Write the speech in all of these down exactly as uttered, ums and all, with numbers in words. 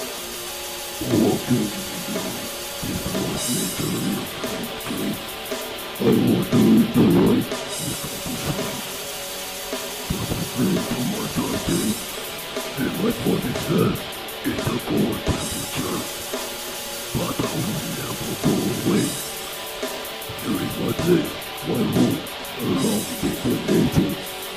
Walking this was literally landscape. I wander in the light without a sign. To the flame of my darkness, and my body says it's a cold temperature. But I will never go away. During my day, my home, along different nature.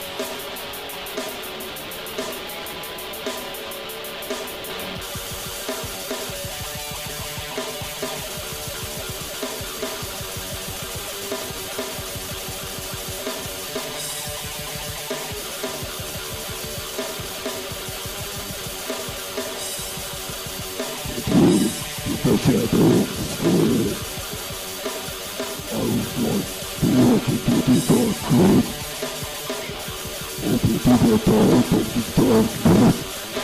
The shadow of the forest. I was once to walk into the dark room, open to the dark of the darkness,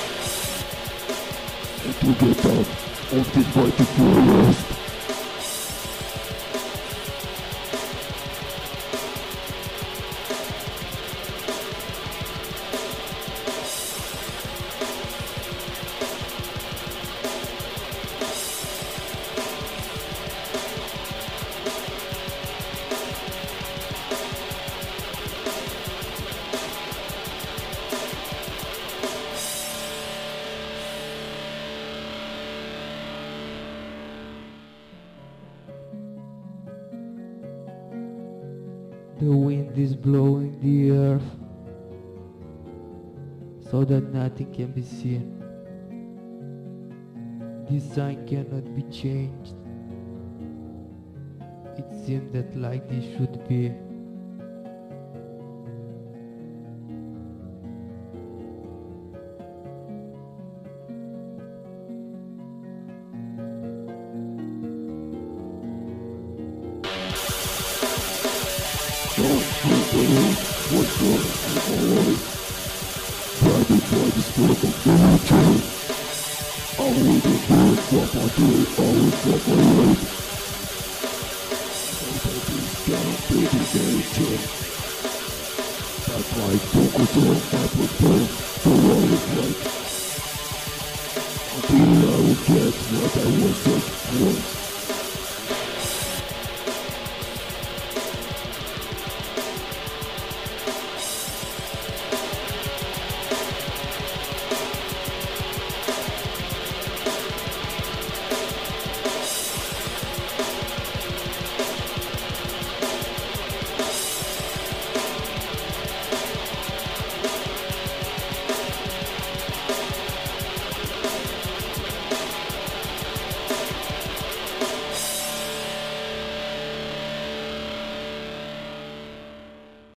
and to get out of this mighty forest. The wind is blowing the earth so that nothing can be seen. This sign cannot be changed. It seems that like this should be. What's going on? Blinded by the spirit of nature. I wouldn't do it what I do, I would what I like. I don't be scared to the nature. That's why I focus on my prefer to what it's like. Until I will get what I was searching for.